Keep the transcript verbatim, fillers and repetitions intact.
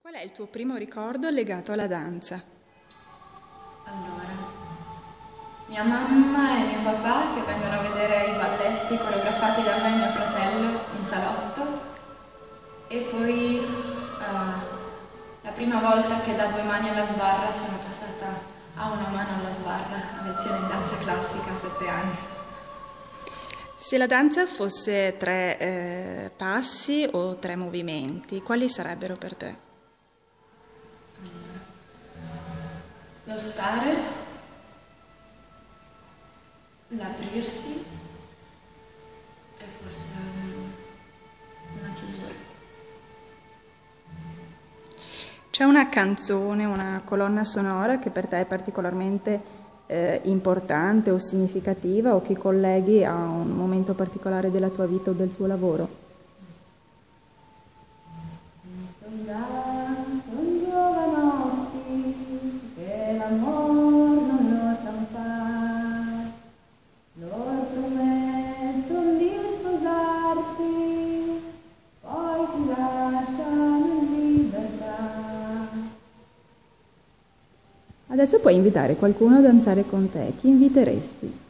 Qual è il tuo primo ricordo legato alla danza? Allora, mia mamma e mio papà che vengono a vedere i balletti coreografati da me e mio fratello in salotto, e poi uh, la prima volta che da due mani alla sbarra sono passata a una mano alla sbarra, a lezione in danza classica a sette anni. Se la danza fosse tre eh, passi o tre movimenti, quali sarebbero per te? Lo stare, l'aprirsi e forse una chiusura. C'è una canzone, una colonna sonora che per te è particolarmente eh, importante o significativa o che colleghi a un momento particolare della tua vita o del tuo lavoro? Adesso puoi invitare qualcuno a danzare con te. Chi inviteresti?